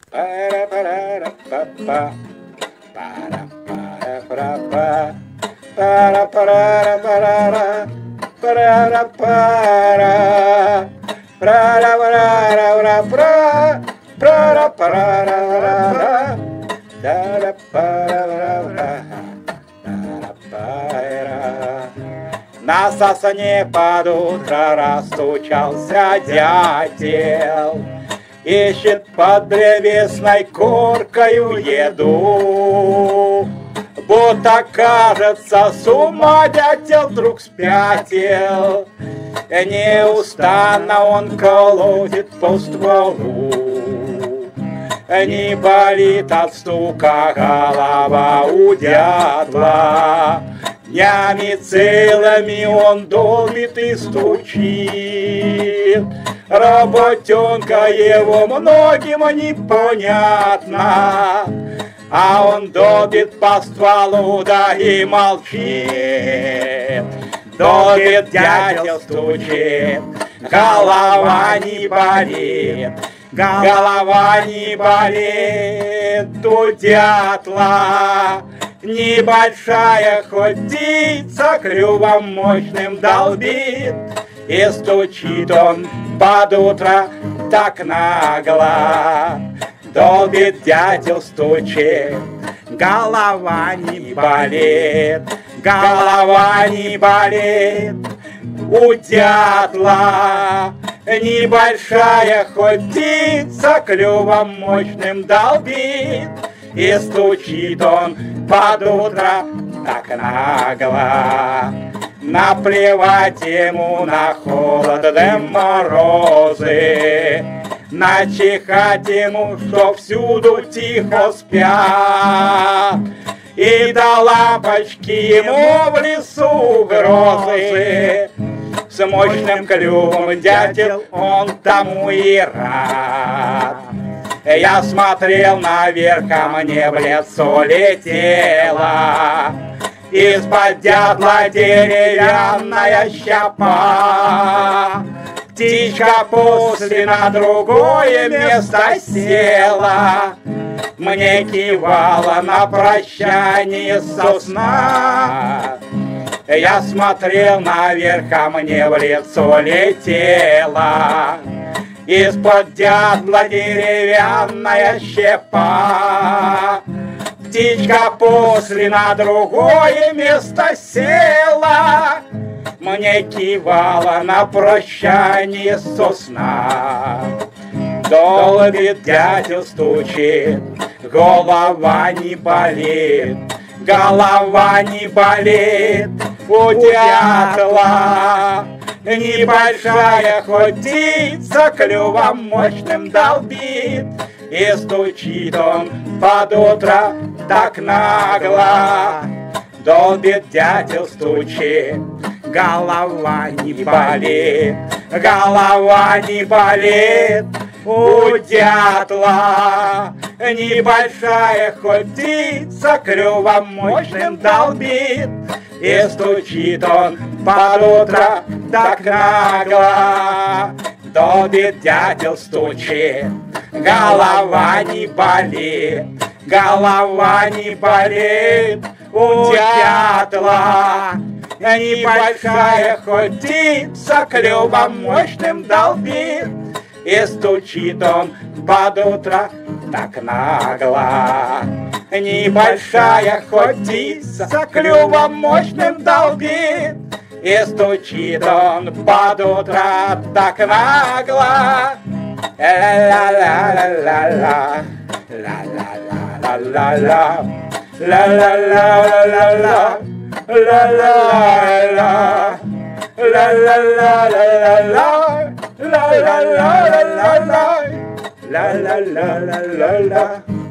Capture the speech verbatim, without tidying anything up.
Пара-пара-ра-па-па. Пара-пара-пара-па. Пара-пара-ра-пара-ра. Пара-ра-пара. Пра-ра-пара-ра-ра-пра. Пра-ра-пара-ра-ра-ра. Да-ра-пара-ра-ра. Да-ра-пара. На сосне под утро расстучался дятел, ищет под древесной коркою еду. Будто, кажется, с ума дятел вдруг спятил, неустанно он колотит по стволу. Не болит от стука голова у дятла, днями целыми он долбит и стучит. Работенка его многим непонятна, а он долбит по стволу, да и молчит. Долбит, дятел стучит, голова не болит, голова не болит у дятла. Небольшая хоть птица клювом мощным долбит, и стучит он под утро так нагло. Долбит, дятел стучит, голова не болит, голова не болит у дятла. Небольшая хоть птица клювом мощным долбит, и стучит он под утро так нагло. Наплевать ему на холод да морозы, начихать ему, что всюду тихо спят, и до лампочки ему в лесу грозы. С мощным клювом дятел он тому и рад. Я смотрел наверх, а мне в лицо летела из-под дятла деревянная щепа. Птичка после на другое место села, мне кивала на прощание сосна. Я смотрел наверх, а мне в лицо летела из-под дятла деревянная щепа. Птичка после на другое место села, мне кивала на прощание сосна. Долбит, дятел стучит, голова не болит, голова не болит у дятла. Небольшая хоть птица клювом мощным долбит, и стучит он под утро так нагло. Долбит, дятел стучит, голова не болит, голова не болит у дятла. Небольшая хоть птица клювом мощным долбит, и стучит он под утро так нагло. Долбит, дятел стучит, голова не болит, голова не болит у дятла. Небольшая хоть птица клювом мощным долбит, и стучит он под утро так нагло. Небольшая хоть птица клювом мощным долбит, и стучит он под утро так нагло. Ла-ла-ла-ла-ла-ла, ла-ла-ла-ла-ла, ла-ла-ла-ла-ла-ла, ла-ла-ла-ла, ла-ла-ла-ла-ла-ла, ла-ла-ла-ла-ла, ла-ла-ла-ла-ла.